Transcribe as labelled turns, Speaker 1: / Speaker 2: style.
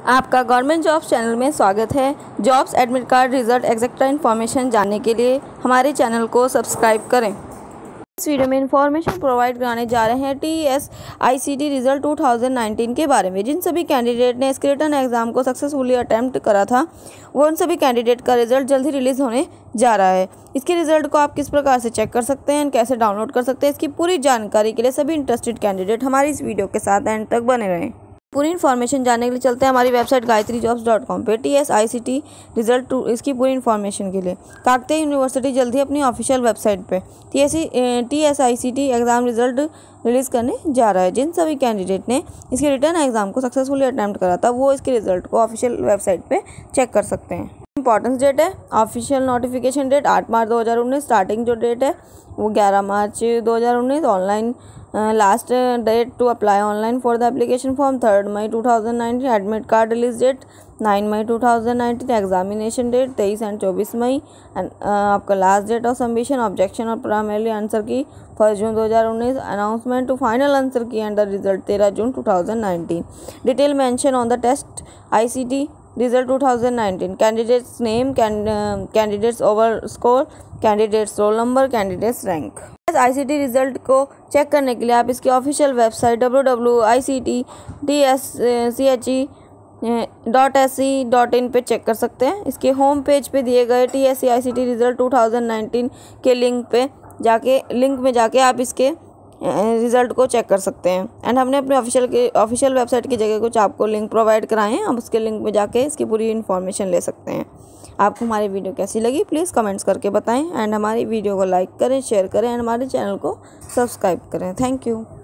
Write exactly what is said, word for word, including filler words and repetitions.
Speaker 1: आपका government jobs channel में स्वागत है। Jobs admit card result etcetera information जानने के लिए हमारे चैनल को सब्सक्राइब करें। इस वीडियो में इंफॉर्मेशन प्रोवाइड कराने जा रहे हैं T S I C T result two thousand nineteen के बारे में। जिन सभी कैंडिडेट ने इसके रिटर्न एग्जाम को सक्सेसफुली अटैम्प्ट करा था, वो उन सभी कैंडिडेट का रिजल्ट जल्द ही रिलीज होने जा रहा है। इसके रिजल्ट को आप किस प्रकार से चेक कर सकते हैं, कैसे डाउनलोड कर सकते हैं, इसकी पूरी जानकारी के लिए सभी इंटरेस्टेड कैंडिडेट हमारी इस वीडियो के साथ एंड तक बने रहें। पूरी इन्फॉर्मेशन जानने के लिए चलते हैं हमारी website Gayatri jobs dot com पे। T S I C T result two इसकी पूरी इन्फॉर्मेशन के लिए काकतीय यूनिवर्सिटी जल्द ही अपनी ऑफिशियल वेबसाइट पे T S T S I C T exam result release करने जा रहा है। जिन सभी कैंडिडेट ने इसके रिटर्न एग्जाम को सक्सेसफुली अटैम्प्ट करा था, वो इसके रिजल्ट को ऑफिशियल वेबसाइट पे चेक कर सकते हैं। इंपॉर्टेंस डेट है, ऑफिशियल नोटिफिकेशन डेट आठ मार्च दो हज़ार उन्नीस, स्टार्टिंग जो डेट है वो ग्यारह मार्च दो हज़ार उन्नीस, online last date to apply online for the application form third May two thousand nineteen, admit card release date nine May two thousand nineteen, examination date तेईस एंड चौबीस मई, एंड आपका last date of submission objection और primary answer key first June दो हज़ार उन्नीस, announcement to final answer key and the result तेरह June two thousand nineteen. Detail mention on the test I C T result two thousand nineteen, candidates name, candidates over score, candidates roll number, candidates rank. I C T result को check करने के लिए आप इसकी official website W W W dot I C T T S C H E dot S C dot in पे check कर सकते हैं। इसके होम पेज पे दिए गए T S I C T result two thousand nineteen के link पे जाके लिंक में जाके आप इसके रिज़ल्ट को चेक कर सकते हैं। एंड हमने अपने ऑफिशियल के ऑफिशियल वेबसाइट की जगह कुछ आपको लिंक प्रोवाइड कराए हैं, आप उसके लिंक में जाके इसकी पूरी इन्फॉर्मेशन ले सकते हैं। आपको हमारी वीडियो कैसी लगी प्लीज़ कमेंट्स करके बताएं, एंड हमारी वीडियो को लाइक करें, शेयर करें, एंड हमारे चैनल को सब्सक्राइब करें। Thank you.